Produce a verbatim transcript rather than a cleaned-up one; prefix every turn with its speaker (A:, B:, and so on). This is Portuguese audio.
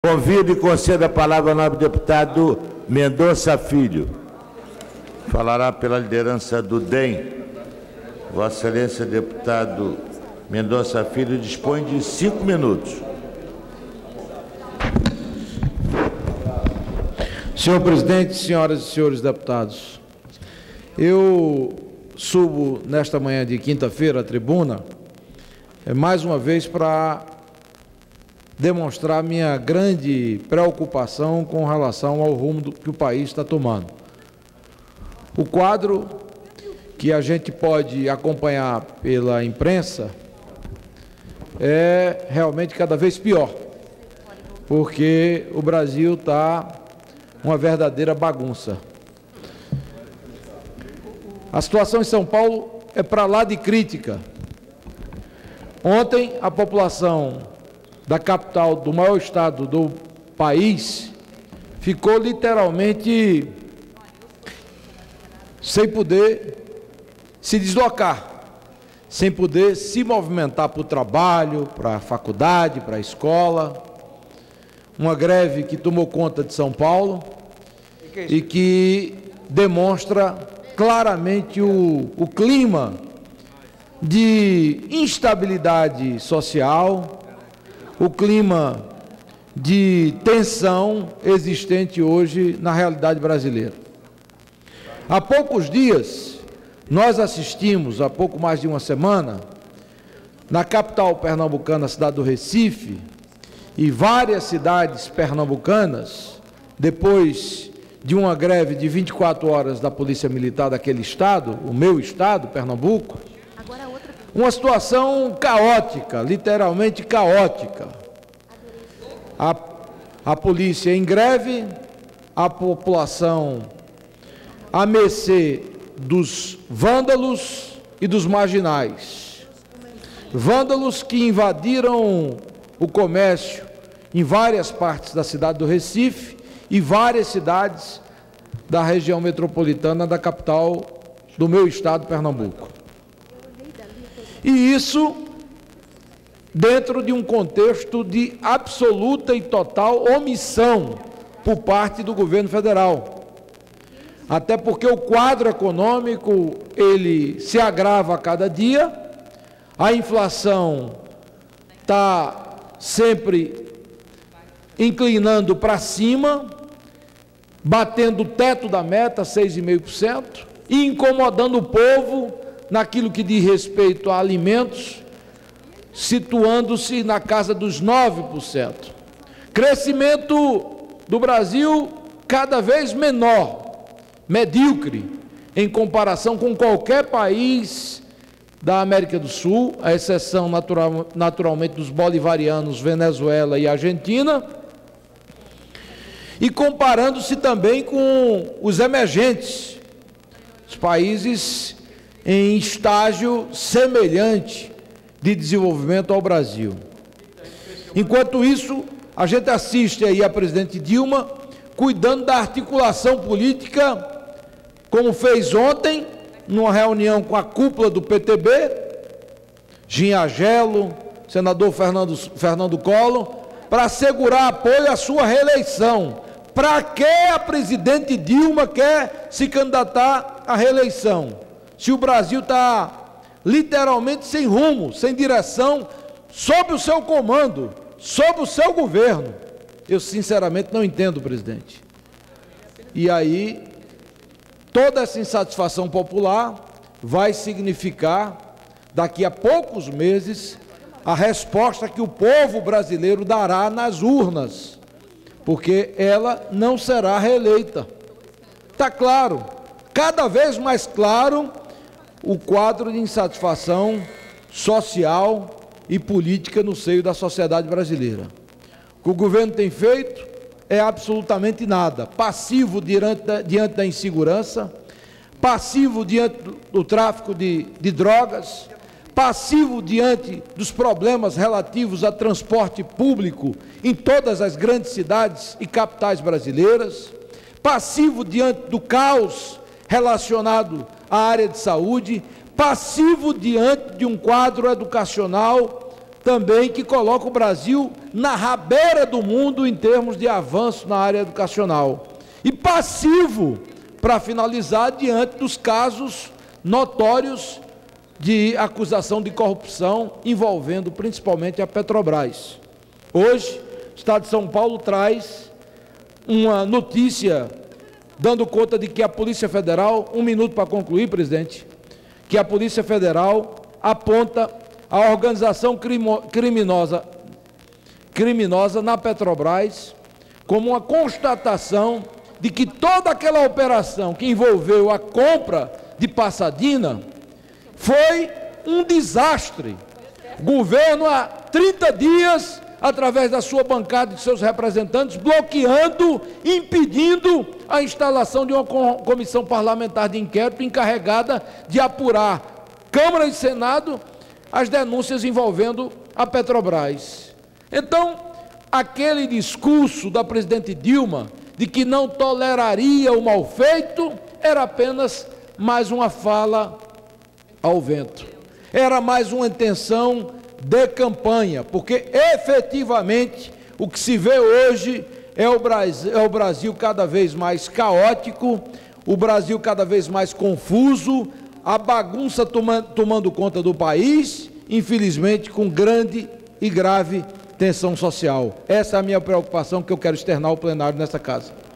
A: Convido e concedo a palavra ao nobre deputado Mendonça Filho. Falará pela liderança do D E M. Vossa Excelência, deputado Mendonça Filho, dispõe de cinco minutos.
B: Senhor presidente, senhoras e senhores deputados, eu subo nesta manhã de quinta-feira à tribuna, é, mais uma vez para demonstrar minha grande preocupação com relação ao rumo do, que o país está tomando. O quadro que a gente pode acompanhar pela imprensa é realmente cada vez pior, porque o Brasil está uma verdadeira bagunça. A situação em São Paulo é para lá de crítica. Ontem, a população da capital, do maior estado do país, ficou literalmente sem poder se deslocar, sem poder se movimentar para o trabalho, para a faculdade, para a escola. Uma greve que tomou conta de São Paulo e que demonstra claramente o, o clima de instabilidade social, o clima de tensão existente hoje na realidade brasileira. Há poucos dias, nós assistimos, há pouco mais de uma semana, na capital pernambucana, cidade do Recife, e várias cidades pernambucanas, depois de uma greve de vinte e quatro horas da Polícia Militar daquele estado, o meu estado, Pernambuco, uma situação caótica, literalmente caótica. A, a polícia em greve, a população à mercê dos vândalos e dos marginais. Vândalos que invadiram o comércio em várias partes da cidade do Recife e várias cidades da região metropolitana da capital do meu estado, Pernambuco. E isso dentro de um contexto de absoluta e total omissão por parte do governo federal. Até porque o quadro econômico, ele se agrava a cada dia, a inflação está sempre inclinando para cima, batendo o teto da meta, seis vírgula cinco por cento, e incomodando o povo naquilo que diz respeito a alimentos, situando-se na casa dos nove por cento. Crescimento do Brasil cada vez menor, medíocre, em comparação com qualquer país da América do Sul, à exceção natural, naturalmente dos bolivarianos, Venezuela e Argentina, e comparando-se também com os emergentes, os países em estágio semelhante de desenvolvimento ao Brasil. Enquanto isso, a gente assiste aí a presidente Dilma cuidando da articulação política, como fez ontem, numa reunião com a cúpula do P T B, Ginhagelo, senador Fernando, Fernando Collor, para assegurar apoio à sua reeleição. Para que a presidente Dilma quer se candidatar à reeleição? Se o Brasil está literalmente sem rumo, sem direção, sob o seu comando, sob o seu governo. Eu sinceramente não entendo, presidente. E aí, toda essa insatisfação popular vai significar, daqui a poucos meses, a resposta que o povo brasileiro dará nas urnas, porque ela não será reeleita. Está claro, cada vez mais claro, o quadro de insatisfação social e política no seio da sociedade brasileira. O que o governo tem feito é absolutamente nada. Passivo diante da, diante da insegurança, passivo diante do, do tráfico de, de drogas, passivo diante dos problemas relativos a transporte público em todas as grandes cidades e capitais brasileiras, passivo diante do caos relacionado à área de saúde, passivo diante de um quadro educacional também que coloca o Brasil na rabeira do mundo em termos de avanço na área educacional. E passivo, para finalizar, diante dos casos notórios de acusação de corrupção envolvendo principalmente a Petrobras. Hoje, o Estado de São Paulo traz uma notícia dando conta de que a Polícia Federal, um minuto para concluir, presidente, que a Polícia Federal aponta a organização crimo, criminosa, criminosa na Petrobras como uma constatação de que toda aquela operação que envolveu a compra de Passadina foi um desastre. O governo há trinta dias, através da sua bancada e de seus representantes, bloqueando, impedindo a instalação de uma comissão parlamentar de inquérito encarregada de apurar Câmara e Senado as denúncias envolvendo a Petrobras. Então, aquele discurso da presidente Dilma de que não toleraria o mal feito era apenas mais uma fala ao vento. Era mais uma intenção de campanha, porque efetivamente o que se vê hoje é o Brasil, é o Brasil cada vez mais caótico, o Brasil cada vez mais confuso, a bagunça toma, tomando conta do país, infelizmente com grande e grave tensão social. Essa é a minha preocupação que eu quero externar ao plenário nesta casa.